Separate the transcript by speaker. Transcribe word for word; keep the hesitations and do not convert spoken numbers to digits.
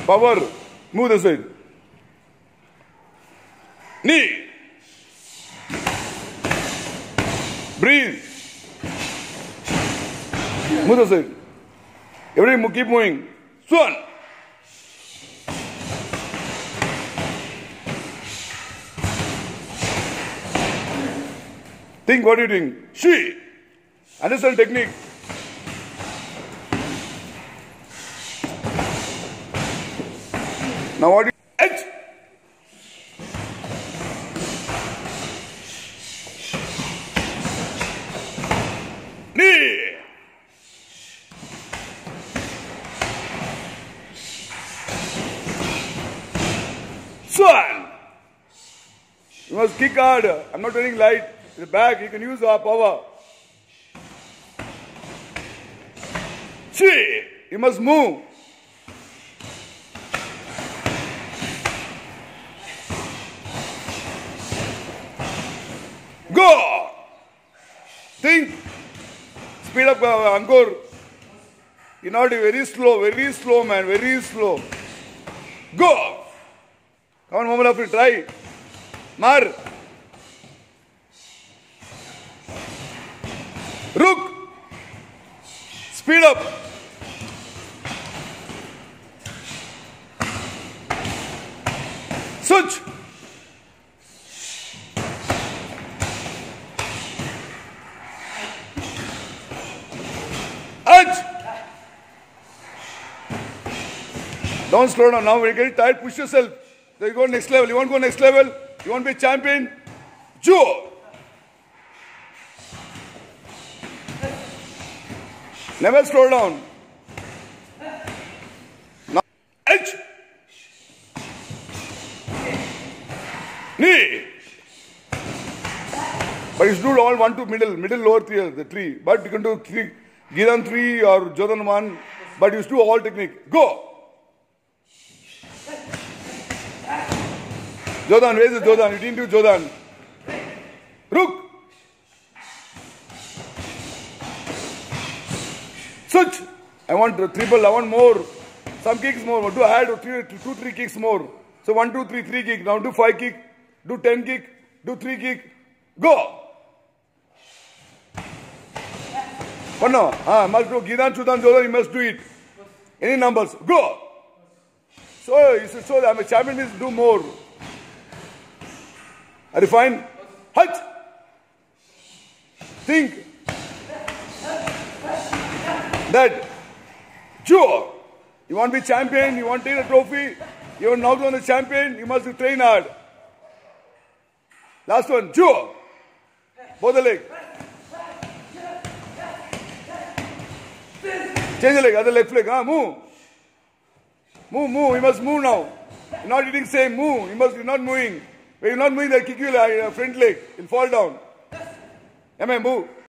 Speaker 1: Power. Move this side. Knee. Breathe. Move this side. Everybody keep moving. Swan. Think what you think. She. Understand technique. Now what do you... H. Knee. Swan. You must kick hard. I'm not turning light. The back, you can use our power. She. You must move. Go. Think. Speed up, uh, Ankur. You know, very slow, very slow, man, very slow. Go. Come on, Mohammad Afri, try. Mar. Rook. Speed up. Switch. Edge. Don't slow down now. We're getting tired. Push yourself. Then you go next level. You want to go next level? You want to be a champion? Joe. Never slow down. Now, H. Knee. But you should do all one to middle, middle lower three, the three. But you can do three, Giran three or Jodan one. But you should do all technique. Go. Jodan, where is Jodan? You didn't do Jodan. Rook. Switch. I want triple, I want more. Some kicks more. Do add three, two, three kicks more. So one, two, three, three kick. Now do five kick. Do ten kick. Do three kick. Go. But no. Ah, must do Gidan, Chudan, Jodan. You must do it. Any numbers. Go. So you should show that I'm a champion means do more. Are you fine? Hut. Think. That, Joe, you want to be champion, you want to take a trophy, you are now on the champion, you must train hard. Last one, Joe, both the leg. Change the leg, other left leg, huh? Move. Move, move, you must move now. You're not eating same, move, you must, you're not moving. When you're not moving, they'll kick you like front leg, you'll fall down. Am I move?